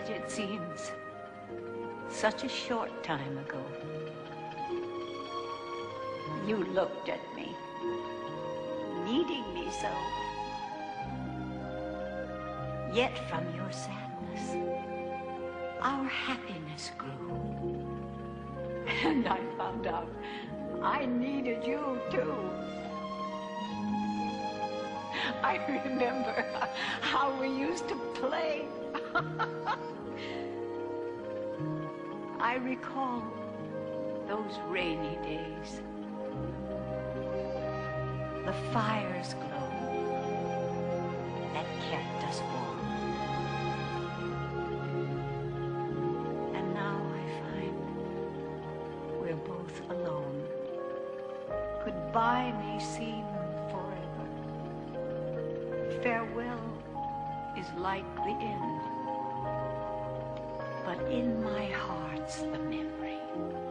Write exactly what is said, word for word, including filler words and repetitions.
Yet it seems such a short time ago. You looked at me, needing me so. Yet from your sadness, our happiness grew. And I found out I needed you too. I remember how we used to play. I recall those rainy days. The fire's glow that kept us warm. And now I find we're both alone. Goodbye may seem forever. Farewell is like the end. But in my heart's the memory